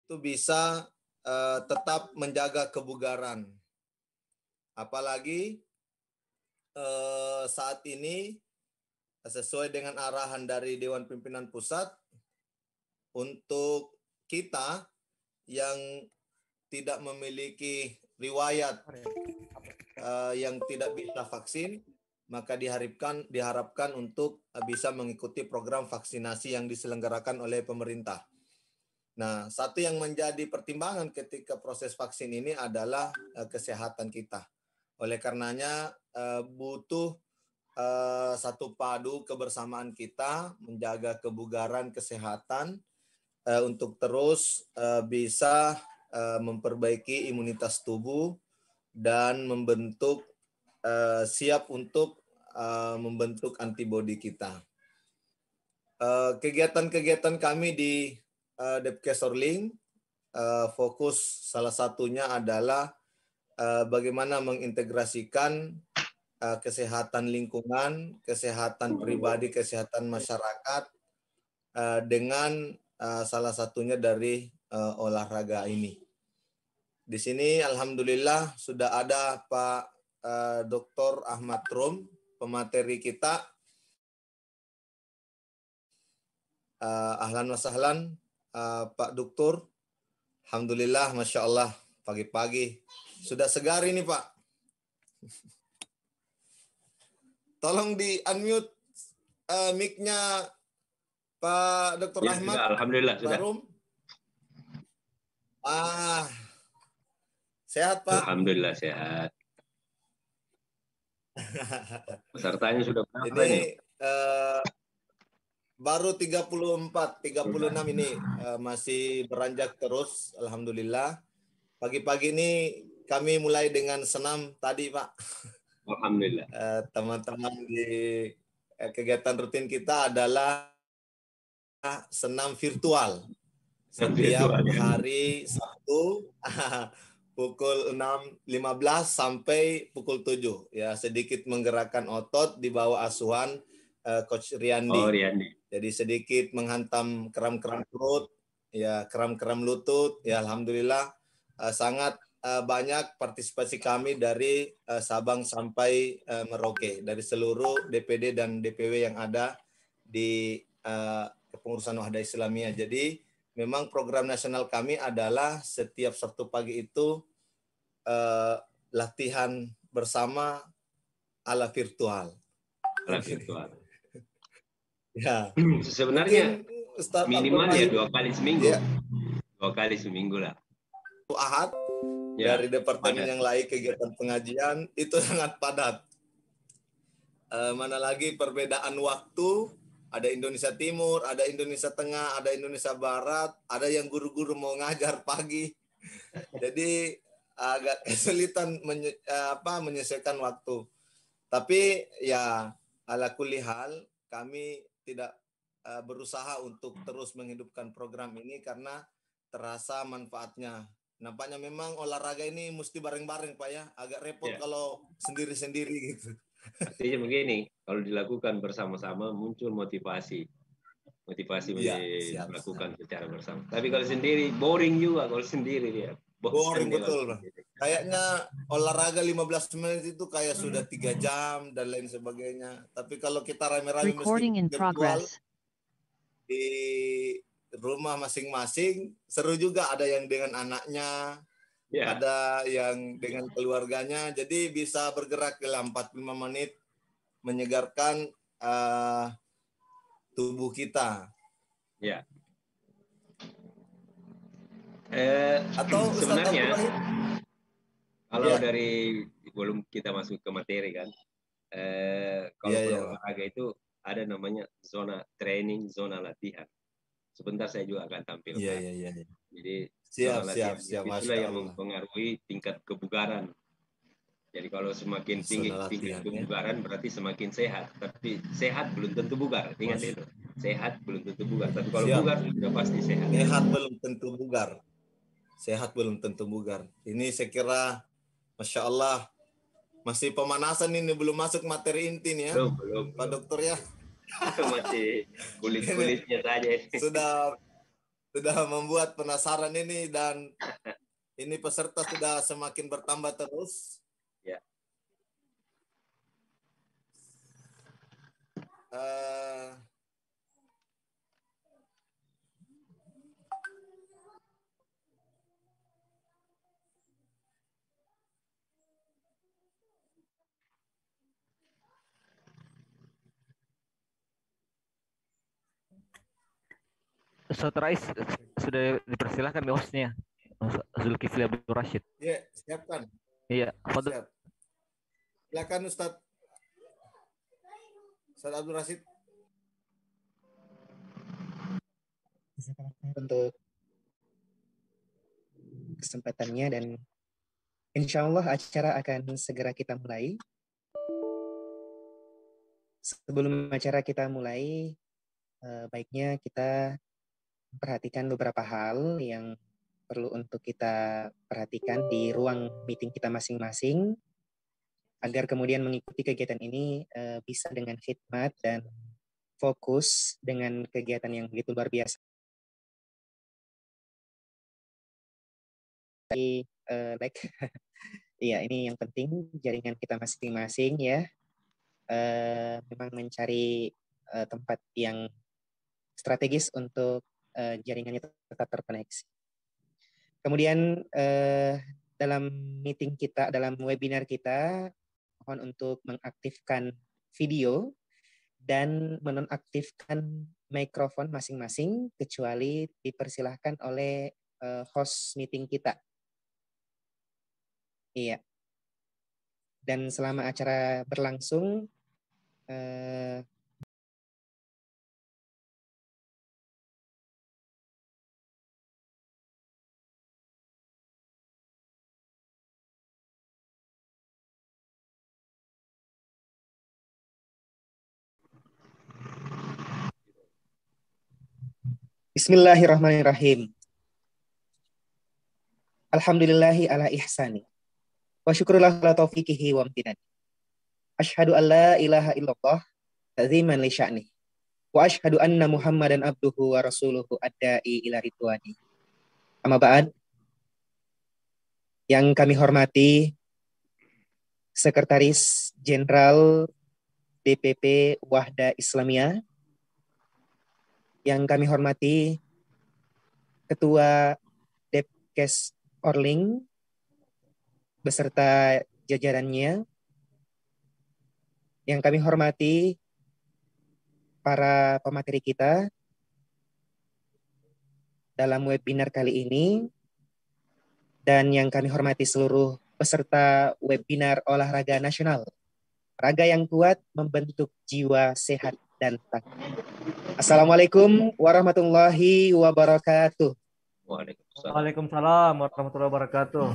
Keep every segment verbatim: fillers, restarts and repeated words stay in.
itu bisa uh, tetap menjaga kebugaran. Apalagi uh, saat ini sesuai dengan arahan dari Dewan Pimpinan Pusat untuk kita yang tidak memiliki riwayat uh, yang tidak bisa vaksin, maka diharapkan diharapkan untuk uh, bisa mengikuti program vaksinasi yang diselenggarakan oleh pemerintah. Nah, satu yang menjadi pertimbangan ketika proses vaksin ini adalah uh, kesehatan kita. Oleh karenanya uh, butuh uh, satu padu kebersamaan kita menjaga kebugaran, kesehatan uh, untuk terus uh, bisa uh, memperbaiki imunitas tubuh dan membentuk uh, siap untuk uh, membentuk antibodi kita. Uh, kegiatan-kegiatan kami di Uh, Depkes Orling uh, fokus salah satunya adalah uh, bagaimana mengintegrasikan uh, kesehatan lingkungan, kesehatan pribadi, kesehatan masyarakat uh, dengan uh, salah satunya dari uh, olahraga ini. Di sini alhamdulillah sudah ada Pak uh, Doktor Ahmad Rum, pemateri kita. Uh, ahlan wa sahlan. Uh, Pak Dokter, alhamdulillah, masya Allah, pagi-pagi sudah segar ini Pak. Tolong di unmute uh, mic-nya Pak Dokter Ya, Ahmad. sudah, alhamdulillah sudah. Rum. Ah, sehat Pak. Alhamdulillah sehat. Pesertanya sudah berapa ini? ini? Uh, baru tiga puluh empat, tiga puluh enam ini uh, masih beranjak terus, alhamdulillah. Pagi-pagi ini kami mulai dengan senam tadi, Pak. Alhamdulillah. Uh, teman-teman di uh, kegiatan rutin kita adalah senam virtual. Setiap virtual, ya. hari Sabtu pukul enam lima belas sampai pukul tujuh. Ya, sedikit menggerakkan otot di bawah asuhan uh, Coach Riyandi. Oh, Riyandi. Jadi sedikit menghantam kram-kram perut, ya kram-kram lutut. Ya alhamdulillah uh, sangat uh, banyak partisipasi kami dari uh, Sabang sampai uh, Merauke, dari seluruh D P D dan D P W yang ada di uh, kepengurusan Wahda Islamiyah. Jadi memang program nasional kami adalah setiap Sabtu pagi itu uh, latihan bersama ala virtual. Ala virtual. Ya, sebenarnya Ustaz minimal ya dua kali seminggu, ya. dua kali seminggu lah. Ahad ya, dari departemen padat. Yang lain kegiatan pengajian itu sangat padat. E, mana lagi perbedaan waktu, ada Indonesia Timur, ada Indonesia Tengah, ada Indonesia Barat, ada yang guru-guru mau ngajar pagi, jadi agak kesulitan menye, apa, menyesuaikan waktu. Tapi ya ala kulli hal kami tidak uh, berusaha untuk terus menghidupkan program ini karena terasa manfaatnya. Nampaknya memang olahraga ini mesti bareng-bareng Pak ya, agak repot ya. Kalau sendiri-sendiri gitu. Artinya begini, kalau dilakukan bersama-sama muncul motivasi. Motivasi ya, siap, melakukan siap. Secara bersama. Tapi kalau sendiri boring juga kalau sendiri dia. Boring betul Bang. Kayaknya olahraga lima belas menit itu kayak sudah tiga jam dan lain sebagainya. Tapi kalau kita rame-rame mesti virtual di rumah masing-masing, seru juga. Ada yang dengan anaknya, yeah. Ada yang dengan keluarganya. Jadi bisa bergerak dalam empat puluh lima menit, menyegarkan uh, tubuh kita. Ya. Eh, Atau sebenarnya kalau ya. Dari sebelum kita masuk ke materi kan, eh, kalau ya, olahraga ya. Itu ada namanya zona training, zona latihan. Sebentar saya juga akan tampilkan. Iya, iya, iya. Jadi siap, siap, siap. Itulah yang mempengaruhi tingkat kebugaran. Jadi kalau semakin tinggi latihan, tingkat kebugaran ya. Berarti semakin sehat. Tapi sehat belum tentu bugar. Ingat Mas. Itu. Sehat belum tentu bugar. Tapi kalau siap. Bugar sudah pasti sehat. Sehat belum tentu bugar. Sehat belum tentu bugar. Ini saya kira, Masya Allah, masih pemanasan ini, belum masuk materi inti nih ya. Belum, belum. Pak Dokter ya. Masih kulit-kulitnya saja. Sudah sudah membuat penasaran ini, dan ini peserta sudah semakin bertambah terus. Ya. Uh, Ustaz Rais, sudah dipersilahkan hostnya, Zulkifli Abdul Rashid. Ya, siapkan. Iya, Siap. Silakan Ustaz. Ustaz Abdul Rashid. Untuk kesempatannya, dan insya Allah acara akan segera kita mulai. Sebelum acara kita mulai, eh, baiknya kita perhatikan beberapa hal yang perlu untuk kita perhatikan di ruang meeting kita masing-masing, agar kemudian mengikuti kegiatan ini uh, bisa dengan khidmat dan fokus dengan kegiatan yang begitu luar biasa. Uh, like, ya ini yang penting, jaringan kita masing-masing ya, uh, memang mencari uh, tempat yang strategis untuk Uh, jaringannya tetap terkoneksi. Kemudian uh, dalam meeting kita, dalam webinar kita, mohon untuk mengaktifkan video dan menonaktifkan mikrofon masing-masing, kecuali dipersilahkan oleh uh, host meeting kita. Iya. Dan selama acara berlangsung, uh, Bismillahirrahmanirrahim. Alhamdulillahi ala ihsani. Wa syukurullah ala taufiqihi wa amtinani. Ashhadu an la ilaha illallah ta'ziman li sya'ni. Wa ashhadu anna Muhammadan abduhu wa rasuluhu ad-da'i ila ridwani. Amma ba'd. Yang kami hormati Sekretaris Jenderal D P P Wahda Islamiyah, yang kami hormati Ketua Depkes Orling beserta jajarannya, yang kami hormati para pemateri kita dalam webinar kali ini, dan yang kami hormati seluruh peserta webinar olahraga nasional. Raga yang kuat membentuk jiwa sehat dan tangguh. Assalamualaikum warahmatullahi wabarakatuh. Waalaikumsalam. Waalaikumsalam warahmatullahi wabarakatuh.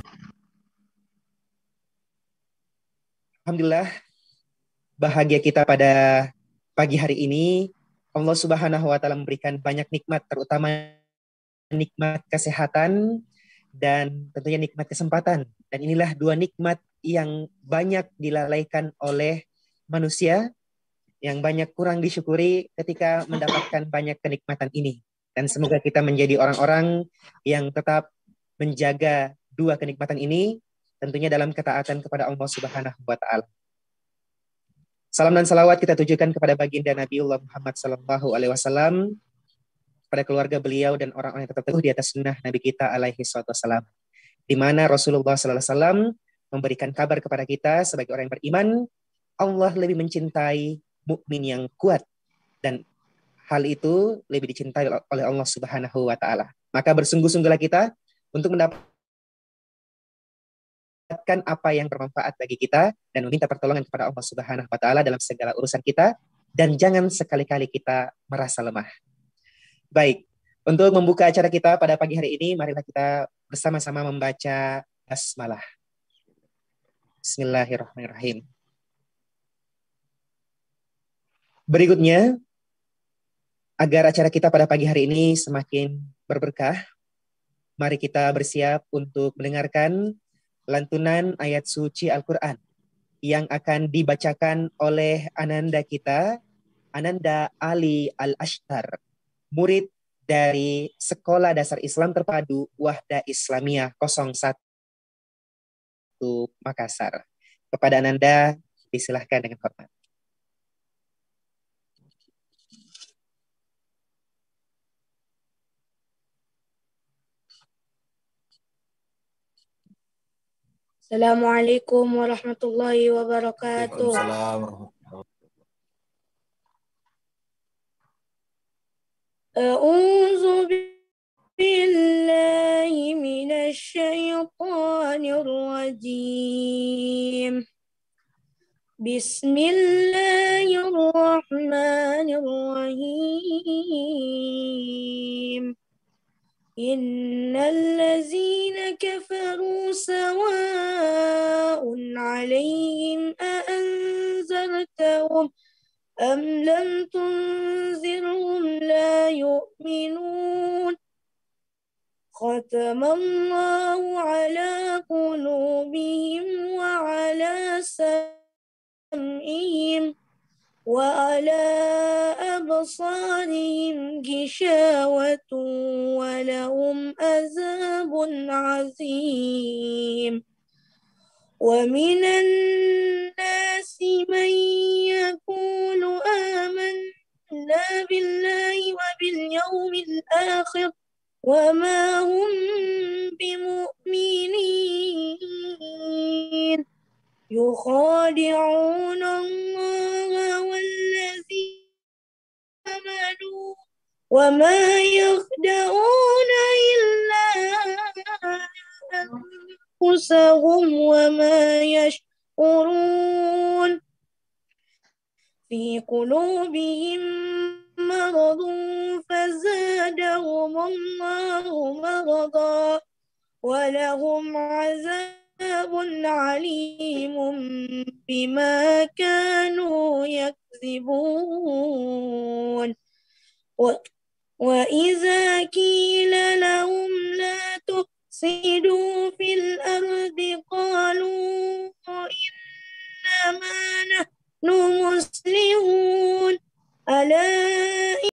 Alhamdulillah, bahagia kita pada pagi hari ini. Allah Subhanahu wa taala memberikan banyak nikmat, terutama nikmat kesehatan dan tentunya nikmat kesempatan. Dan inilah dua nikmat yang banyak dilalaikan oleh manusia, yang banyak kurang disyukuri ketika mendapatkan banyak kenikmatan ini. Dan semoga kita menjadi orang-orang yang tetap menjaga dua kenikmatan ini, tentunya dalam ketaatan kepada Allah Subhanahu wa taala. Salam dan salawat kita tujukan kepada baginda Nabiullah Muhammad sallallahu alaihi wasallam, pada keluarga beliau dan orang-orang yang tetap teguh di atas sunnah Nabi kita alaihi wassalam, di mana Rasulullah sallallahu alaihi wasallam memberikan kabar kepada kita sebagai orang yang beriman, Allah lebih mencintai mukmin yang kuat, dan hal itu lebih dicintai oleh Allah Subhanahu wa taala. Maka bersungguh-sungguhlah kita untuk mendapatkan apa yang bermanfaat bagi kita dan meminta pertolongan kepada Allah Subhanahu wa taala dalam segala urusan kita, dan jangan sekali-kali kita merasa lemah. Baik, untuk membuka acara kita pada pagi hari ini, marilah kita bersama-sama membaca basmalah. Bismillahirrahmanirrahim. Berikutnya, agar acara kita pada pagi hari ini semakin berberkah, mari kita bersiap untuk mendengarkan lantunan ayat suci Al-Quran yang akan dibacakan oleh Ananda kita, Ananda Ali Al-Ashtar, murid dari Sekolah Dasar Islam Terpadu Wahda Islamiyah nol satu Makassar. Kepada Ananda, disilahkan dengan hormat. Assalamualaikum warahmatullahi wabarakatuh. Waalaikumsalam warahmatullahi wabarakatuh. A'udzu billahi minasy syaithanir rajim. Bismillahirrahmanirrahim. Innal ladzina kafaru sawa'un 'alaihim a anzartahum am lam tunzirhum la yu'minun. Khatamallahu 'ala qulubihim wa 'ala sam'ihim wa 'ala absarihim ghishawatun wa lahum azabun 'azim. Wa minan nasi man yaqulu amanna billahi wa bil yawmil akhir wa ma hum bimu'minin. يخادعون الله والذين آمنوا وما يخدعون إلا أنفسهم وما يشعرون. في قلوبهم مرض فزادهم الله مرضا ولهم عذاب عليم بما كانوا يكذبون. وإذا قيل لهم لا تفسدوا في الأرض قالوا